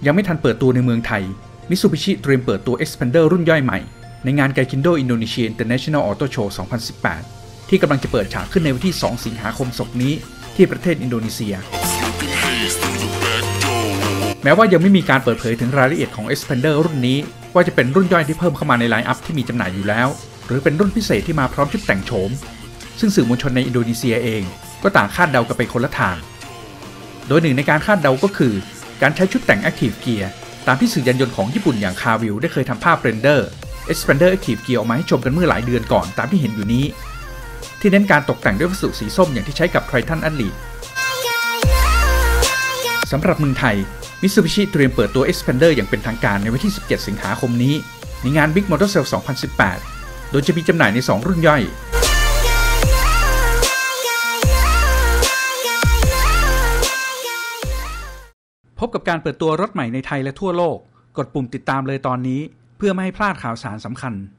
ยังไม่ทันเปิดตัวในเมืองไทย Mitsubishi เตรียมเปิดตัว Xpander รุ่นย่อยใหม่ในงาน Gaikindo Indonesia International Auto Show 2018 ที่กำลังจะเปิดฉากขึ้นในวันที่ 2 สิงหาคมศกนี้ที่ประเทศอินโดนีเซียแม้ว่ายังไม่มีการเปิดเผยถึงรายละเอียดของ Xpander รุ่นนี้ว่าจะเป็นรุ่นย่อยที่เพิ่มเข้ามาในไลน์อัพที่มีจำหน่ายอยู่แล้วหรือเป็นรุ่นพิเศษที่มาพร้อมชุดแต่งโฉมซึ่งสื่อมวลชนในอินโดนีเซียเองก็ต่างคาดเดากันไปคนละทางโดยหนึ่งในการคาดเดาก็คือการใช้ชุดแต่ง Active Gear ตามที่สื่อยานยนต์ของญี่ปุ่นอย่าง Carvil ได้เคยทำภาพเรนเดอร์ Xpander Active Gear ออกมาให้ชมกันเมื่อหลายเดือนก่อนตามที่เห็นอยู่นี้ที่เน้นการตกแต่งด้วยวัสดุสีส้มอย่างที่ใช้กับ Triton Athlete สำหรับเมืองไทย Mitsubishi เตรียมเปิดตัว Xpander อย่างเป็นทางการในวันที่ 17 สิงหาคมนี้ในงาน Big Motor Sale 2018 โดยจะมีจำหน่ายใน 2 รุ่นย่อยพบกับการเปิดตัวรถใหม่ในไทยและทั่วโลกกดปุ่มติดตามเลยตอนนี้เพื่อไม่ให้พลาดข่าวสารสำคัญ